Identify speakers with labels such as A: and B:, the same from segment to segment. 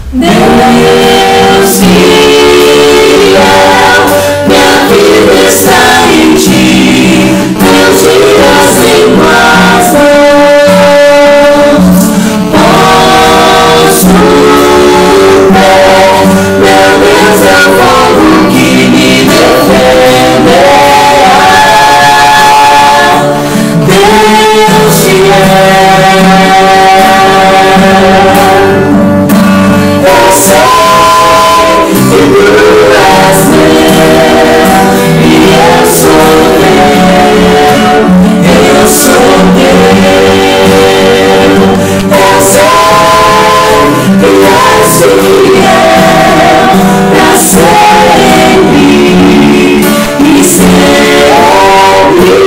A: Deus fiel, minha vida está em ti, meus dias em tuas mãos. Posso ver, meu Deus é o fogo que me defenderá. Deus fiel. Eu sei que tu és meu e eu sou teu, eu sou teu. Eu sei que és fiel pra sempre e sempre.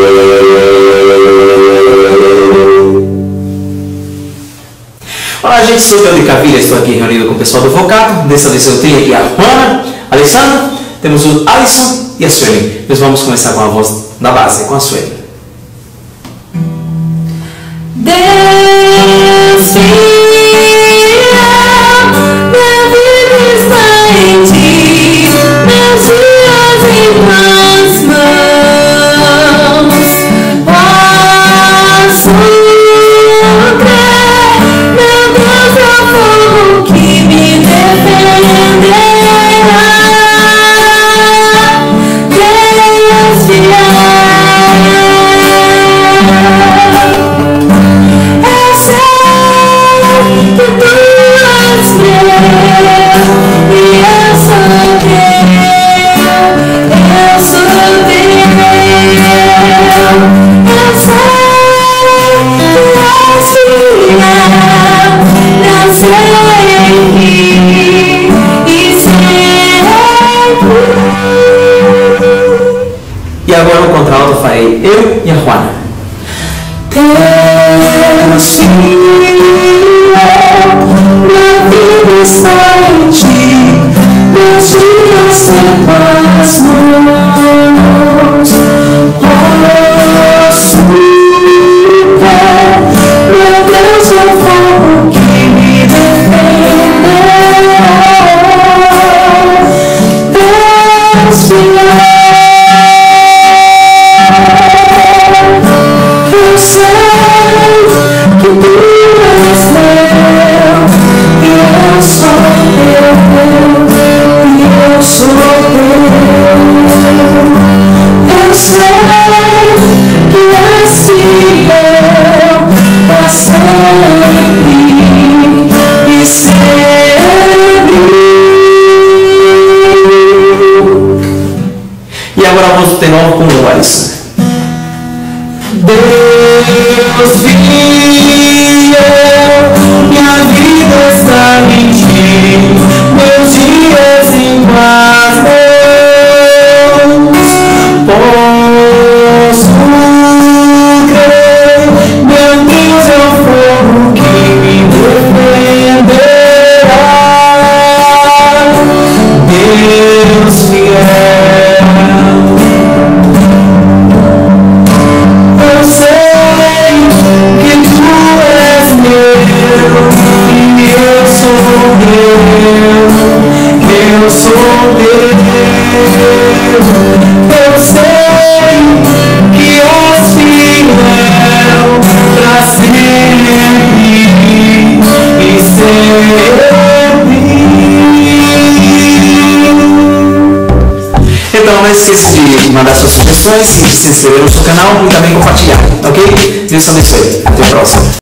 B: Olá, gente, sou o Leandro Cavilha, estou aqui reunido com o pessoal do Vocado. Dessa vez eu tenho aqui a Juana, a Alessandra, temos o Alisson e a Sueli. Nós vamos começar com a voz da base, com a Sueli.
A: Deus fiel, minha vida está em ti, meus dias em tuas mãos. Posso crer, meu Deus é o fogo que me defenderá. Deus fiel.
B: E agora o contralto farei eu e a Juana.
A: Deus fiel, minha vida está em ti, meus dias em tuas mãos. Posso crer, meu Deus é o fogo que me defenderá. Deus fiel. Eu sei que tu és meu e eu sou teu, e eu sou teu. Eu sei que és fiel pra sempre e sempre.
B: E agora vamos ter novo com o Alisson.
A: Deus fiel, minha vida está em ti, meus dias em tuas mãos. Posso crer, meu Deus é o fogo que me defenderá. Deus fiel. Eu sei que tu és meu e eu sou teu, eu sou teu. Eu sei que és fiel pra sempre e sempre.
B: Então não esqueça de mandar suas sugestões, se inscrever no nosso canal e também compartilhar, ok? Deus abençoe. Até a próxima.